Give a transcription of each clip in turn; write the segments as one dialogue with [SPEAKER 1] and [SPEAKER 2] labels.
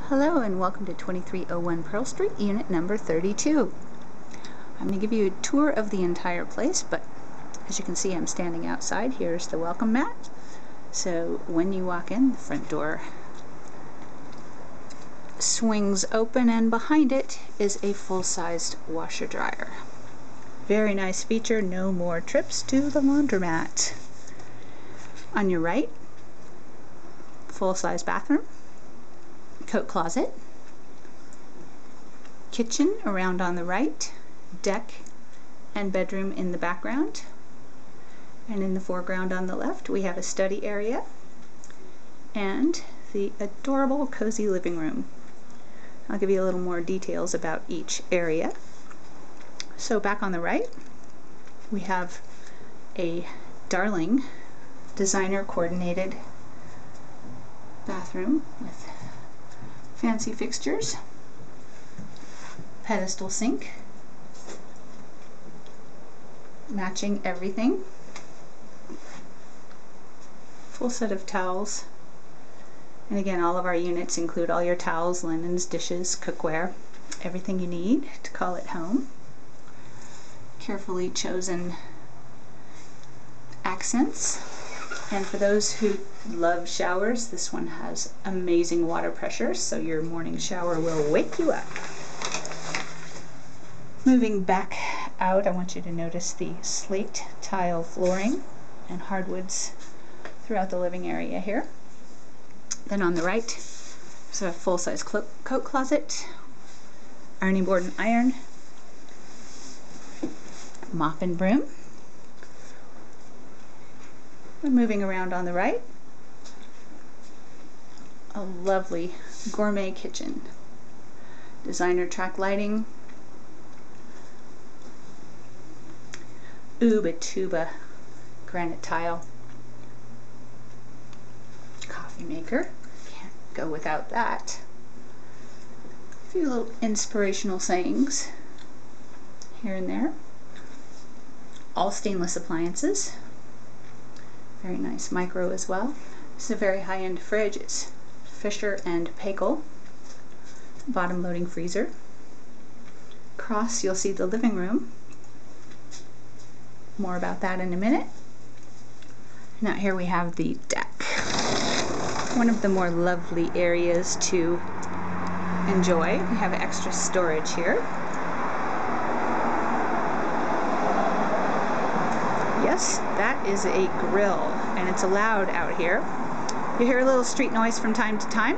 [SPEAKER 1] Hello and welcome to 2301 Pearl Street, unit number 32. I'm going to give you a tour of the entire place, but as you can see I'm standing outside. Here's the welcome mat. So when you walk in, the front door swings open and behind it is a full-sized washer dryer. Very nice feature, no more trips to the laundromat. On your right, full-size bathroom, coat closet, kitchen around on the right, deck and bedroom in the background, and in the foreground on the left we have a study area and the adorable cozy living room. I'll give you a little more details about each area. So back on the right we have a darling designer coordinated bathroom with fancy fixtures, pedestal sink, matching everything, full set of towels, and again all of our units include all your towels, linens, dishes, cookware, everything you need to call it home. Carefully chosen accents. And for those who love showers, this one has amazing water pressure, so your morning shower will wake you up. Moving back out, I want you to notice the slate tile flooring and hardwoods throughout the living area here. Then on the right, there's a full-size coat closet, ironing board and iron, mop and broom. And moving around on the right, a lovely gourmet kitchen, designer track lighting, tuba granite tile, coffee maker, can't go without that. A few little inspirational sayings here and there. All stainless appliances. Very nice micro as well. This is a very high-end fridge. It's Fisher and Paykel. Bottom loading freezer. Across you'll see the living room. More about that in a minute. Now here we have the deck. One of the more lovely areas to enjoy. We have extra storage here. Yes, that is a grill, and it's allowed out here. You hear a little street noise from time to time.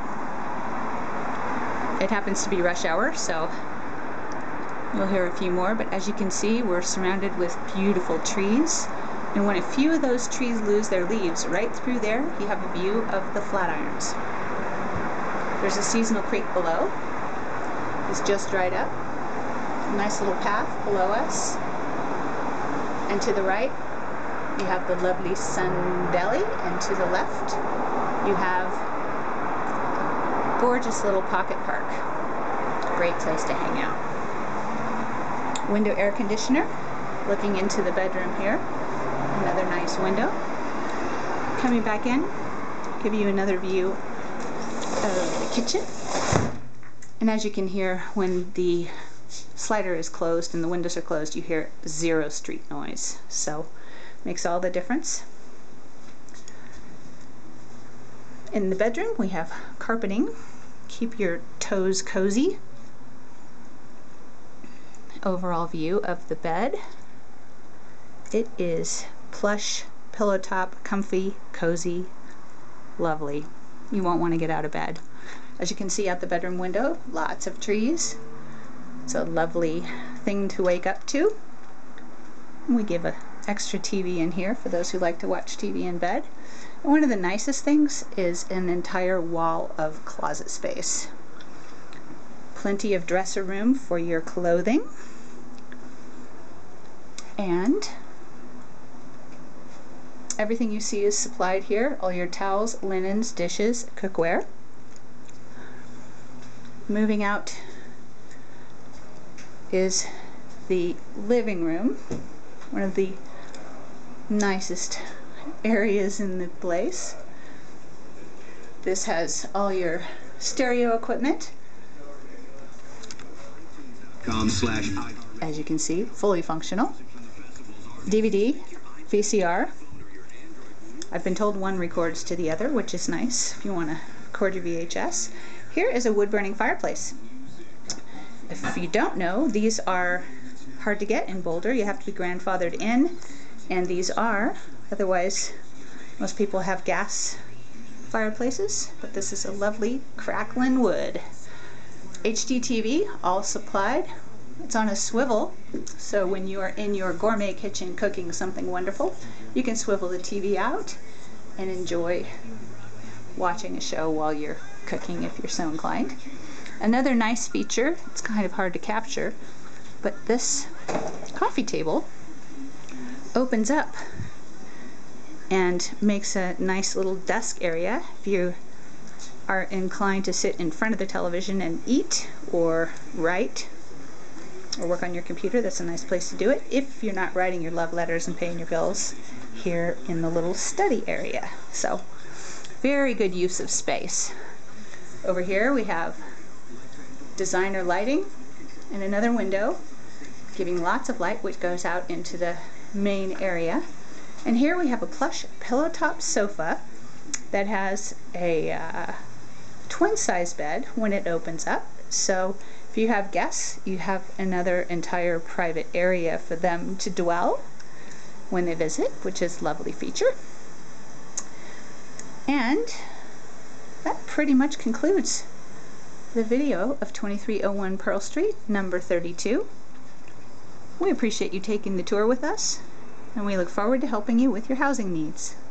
[SPEAKER 1] It happens to be rush hour, so you'll hear a few more, but as you can see, we're surrounded with beautiful trees, and when a few of those trees lose their leaves, right through there, you have a view of the Flatirons. There's a seasonal creek below. It's just dried up. A nice little path below us. And to the right, you have the lovely Sun Deli, and to the left you have a gorgeous little pocket park. Great place to hang out. Window air conditioner looking into the bedroom here. Another nice window. Coming back in, give you another view of the kitchen. And as you can hear, when the slider is closed and the windows are closed, you hear zero street noise. So makes all the difference. In the bedroom we have carpeting. Keep your toes cozy. Overall view of the bed. It is plush, pillow top, comfy, cozy, lovely. You won't want to get out of bed. As you can see out the bedroom window, lots of trees. It's a lovely thing to wake up to. We give an extra TV in here for those who like to watch TV in bed. And one of the nicest things is an entire wall of closet space. Plenty of dresser room for your clothing. And everything you see is supplied here. All your towels, linens, dishes, cookware. Moving out is the living room, one of the nicest areas in the place. This has all your stereo equipment. As you can see, fully functional. DVD, VCR. I've been told one records to the other, which is nice if you want to record your VHS. Here is a wood-burning fireplace. If you don't know, these are hard to get in Boulder. You have to be grandfathered in, and these are, otherwise most people have gas fireplaces, but this is a lovely crackling wood. HD TV, all supplied. It's on a swivel, so when you are in your gourmet kitchen cooking something wonderful, you can swivel the TV out and enjoy watching a show while you're cooking if you're so inclined. Another nice feature, it's kind of hard to capture, but this coffee table opens up and makes a nice little desk area if you are inclined to sit in front of the television and eat or write or work on your computer. That's a nice place to do it if you're not writing your love letters and paying your bills here in the little study area. So very good use of space. Over here we have designer lighting and another window giving lots of light, which goes out into the main area. And here we have a plush pillowtop sofa that has a twin size bed when it opens up. So if you have guests, you have another entire private area for them to dwell when they visit, which is a lovely feature. And that pretty much concludes the video of 2301 Pearl Street, number 32. We appreciate you taking the tour with us, and we look forward to helping you with your housing needs.